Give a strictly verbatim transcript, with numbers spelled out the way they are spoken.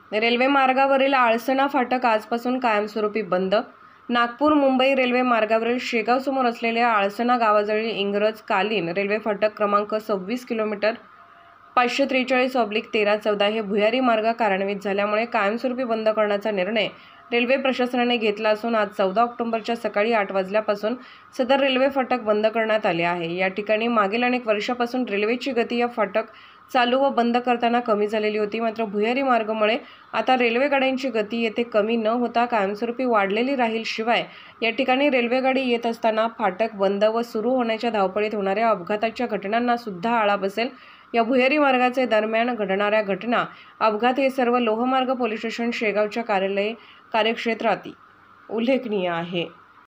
Railway मार्गावरील आळसण फाटक आजपासून कायमस्वरूपी बंद। नागपूर मुंबई रेल्वे मार्गावरील शेगाव समोर असलेल्या आळसण गावाजवळील इंग्रज कालीन रेल्वे फाटक क्रमांक सव्वीस किलोमीटर पाचशे त्रेचाळीस ऑब्लिक तेरा चौदा हे भुयारी मार्ग कार्यान्वित झाल्यामुळे कायमस्वरूपी बंद करण्याचा निर्णय रेल्वे प्रशासनाने घेतला असून आज चौदा ऑक्टोबरच्या सकाळी आठ वाजल्यापासून सदर रेल्वे फाटक बंद करण्यात आले आहे। या ठिकाणी मागील अनेक वर्षापासून रेल्वेची गती या फाटक चालू व बंद करताना कमी झालेली होती, मात्र भुयारी मार्गामुळे आता रेल्वे गाड्यांची गती येथे कमी न होता कायमस्वरूपी वाढलेली राहील। शिवाय या ठिकाणी रेल्वे गाडी येत असताना फाटक बंद व सुरू होण्याच्या धावपळीत होणाऱ्या अपघाताच्या घटनांना सुद्धा आळा बसेल। या भुयारी मार्गाचे दरम्यान घडणाऱ्या घटना अपघात हे सर्व लोहमार्ग पोलीस स्टेशन शेगावच्या कार्यालय कार्यक्षेत्रात उल्लेखनीय आहे।